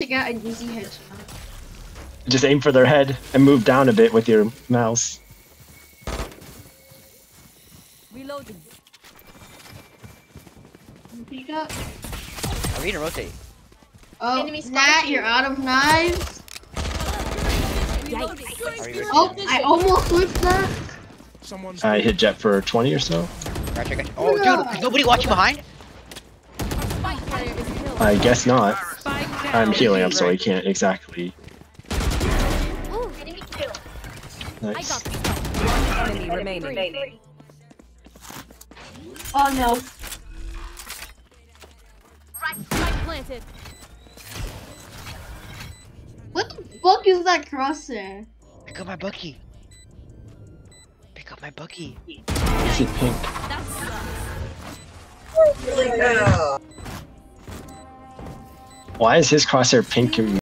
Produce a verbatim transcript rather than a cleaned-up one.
Check out an easy headshot. Just aim for their head and move down a bit with your mouse. Reloading. Pick up. I'm gonna rotate. Oh, Enemy Nat, spotted. you're out of knives. Reloading. Are you Oh, I almost whipped that. Someone's I hit Jet for twenty or so. Gotcha, gotcha. Oh, dude, is nobody watching behind? Spike player is killed. I guess not. Spike down. I'm healing up, so I can't exactly. Ooh, enemy kill. I Nice. got the spike. Enemy remaining. Oh no. Spike planted. What the fuck is that crosshair? Pick up my buggy. Pick up my buggy. Is it pink? That's Why is his crosshair pink and